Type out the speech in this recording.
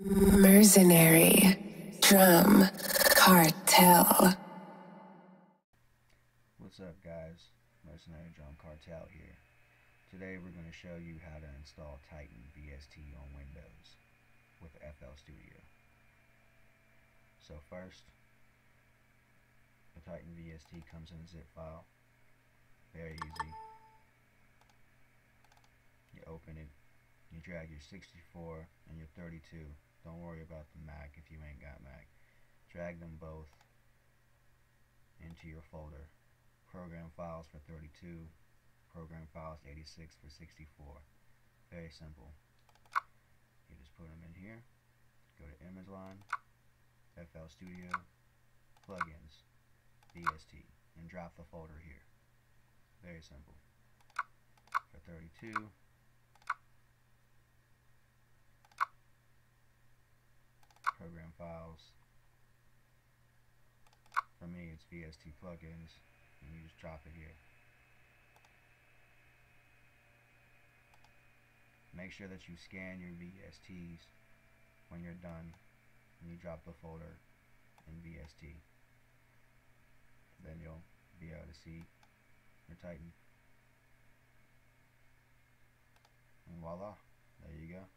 Mercenary Drum Cartel. What's up, guys? Mercenary Drum Cartel here. Today we're going to show you how to install Titan VST on Windows with FL Studio. So first, the Titan VST comes in a zip file. Very easy. You open it, you drag your 64 and your 32. Don't worry about the Mac if you ain't got Mac. Drag them both into your folder. Program files for 32, program files 86 for 64. Very simple. You just put them in here, go to image line, FL Studio, plugins, VST, and drop the folder here. Very simple. For 32, program files. For me, it's VST plugins, and you just drop it here. Make sure that you scan your VSTs when you're done, and you drop the folder in VST. Then you'll be able to see your Titan. And voila, there you go.